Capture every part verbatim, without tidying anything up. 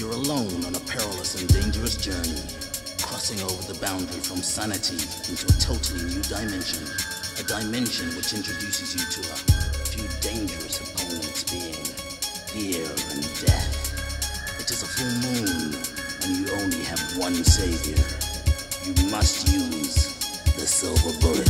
You're alone on a perilous and dangerous journey, crossing over the boundary from sanity into a totally new dimension. A dimension which introduces you to a few dangerous opponents being fear and death. It is a full moon, and you only have one savior. You must use the silver bullet.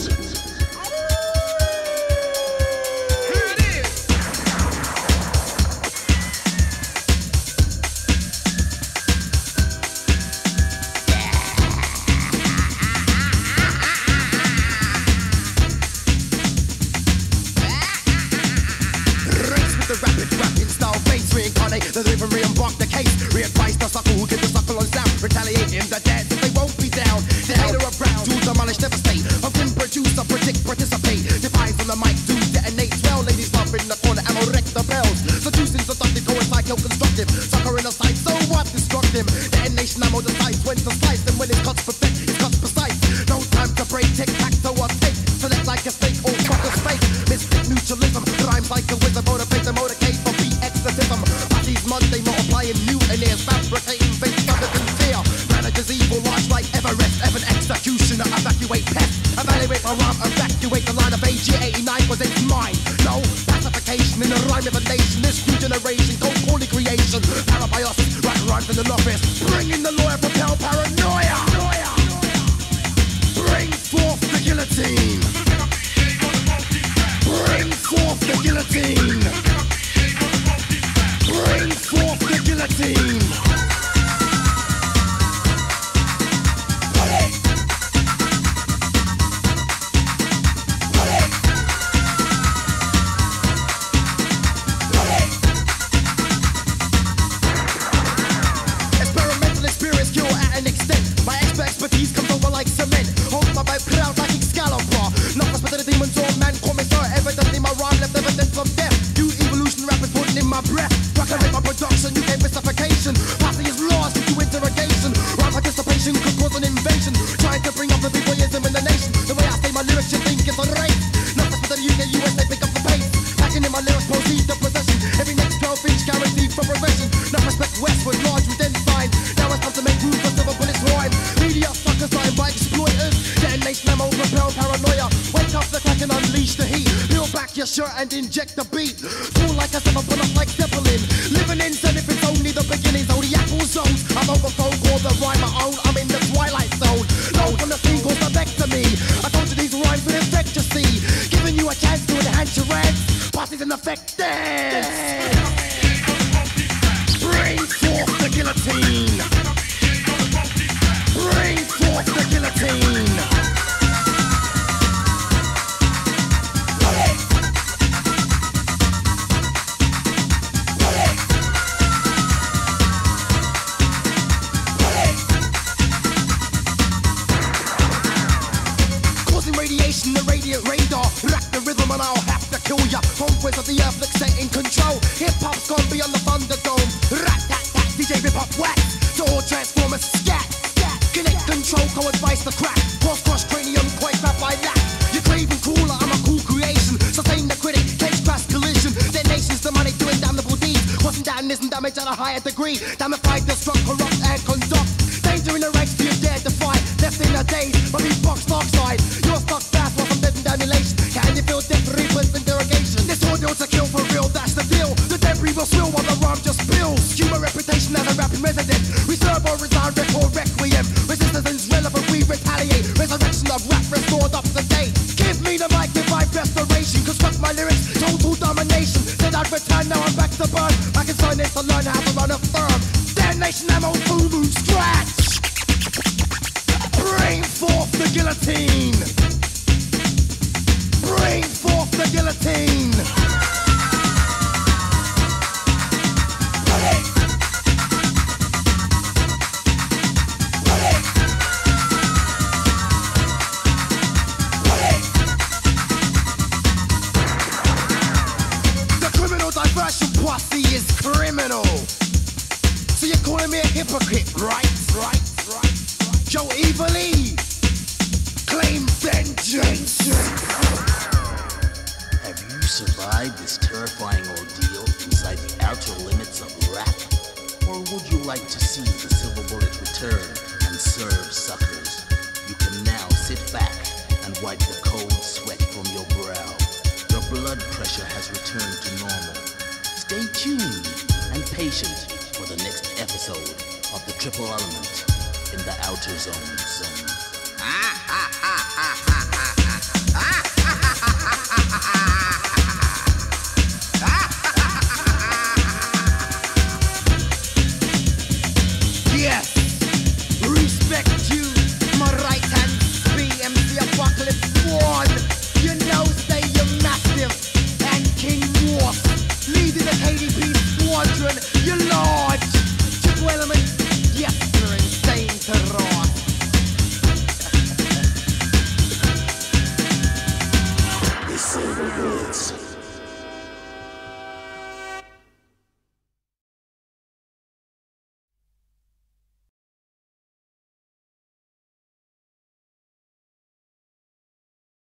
The delivery embark the case. Re-advise the sucker who get the sucker on sound. Retaliate in the dance, they won't be down. The hater around, to demolish, devastate. Of him produce, a predict, participate. Defy from the mic to detonate. Swell ladies love in the corner, ammo wreck the bells. Seducing, seductive, coincide, constructive. Sucker in the sight, so what? Destructive. Detonation ammo decides when to slice. And when it cuts perfect, it cuts precise. No time to break, tic tac toe or take. Select like a snake or fucker's fake. Mystic mutualism, rhymes like a wizard. Motivate the motorcade for be exorcism. Monday multiplying mutineers, fabricating fake thunder and fear. Managers evil, large like Everest, Evan executioner, evacuate pest. Evaluate my rhyme, evacuate the line of A G eighty-nine, was it mine? No, pacification in the rhyme of a nation. This new generation, cold calling creation. Parabiosis, right rhymes in the office. Bringing the lawyer, propel paranoia. Bring forth the guillotine. Bring forth the guillotine. Bring forth the guillotine! Put it! Put it! Put it! Experimental experience, cure at an extent. My expert expertise comes over like cement. Hold my vibe proud like Excalibur. Not for the demons or man, call me sir. Evidently my rhyme left evidence from death. New evolution rappers putting in my breath. Make my production, you gave me suffocation. Passing is lost into interrogation. Rhyme participation could cause an invasion. Trying to bring up the people-ism in the nation. The way I say my lyrics, you think it's a race. Not just for the U K, U S, they pick up the pace. Packing in my lyrics, proceed to possession. Every next twelve inch guaranteed for progression. Not respect westward, large with sign. Now it's time to make room for silver bullets rhyme. Media suckers lying by exploiters. Detonation ammo, propel paranoia. Wake up the crack and unleash the heat. Peel back your shirt and inject the beat. Fall like a seven, but up like Zeppelin. Living in sin if it's only the beginning. Zodiacal zones. I'm overthrown, call the rhyme my own. I'm in the twilight zone. Load from the scene calls the back to me. I told you these rhymes would affect you, see. Giving you a chance to enhance your rants. Parties in effect dance. Bring forth the guillotine. Bring forth the guillotine. The radiant radar, rack the rhythm and I'll have to kill ya. Conquest of the earth, look set in control. Hip-hop's gone beyond the Thunderdome. Rat-tat-tat, D J rip-hop whack. To all transformers, scat, scat. Connect control, co-advice the crack. Cross-cross cranium, quite rap by that. You're craving cooler, I'm a cool creation. Sustain the critic, cage crash collision. Detonation's the money doing damnable deeds. Wasn't that and isn't damage at a higher degree. Damnified, destruct, corrupt and conduct. Danger in the ranks, do you dare defy? Left in a daze, but be box dark side. You're stuck fast while I'm dead in annihilation. Can you feel death, reverse interrogation? This audio's a kill for real, that's the deal. The debris will spill while the rhyme just spills. Human reputation as a rapping resident. Reserve or resign, record requiem. Resistance is relevant, we retaliate. Resurrection of rap restored up to date. Give me the mic, divine restoration. Construct my lyrics, total domination. Said I'd return, now I'm back to burn. I can sign this to learn how to run a firm. Damnation ammo, boom, boom, scratch. Bring forth the guillotine. Bring forth the guillotine. Put it. Put it. Put it. The criminal diversion posse is criminal. So you're calling me a hypocrite, right? Right, right. Yo, evilly claim vengeance. Have you survived this terrifying ordeal inside the outer limits of rap? Or would you like to see the silver bullet return and serve suckers? You can now sit back and wipe the cold sweat from your brow. Your blood pressure has returned to normal. Stay tuned and patient for the next episode of the Triple Element in the Outer Zone. Zone. Ah, ah,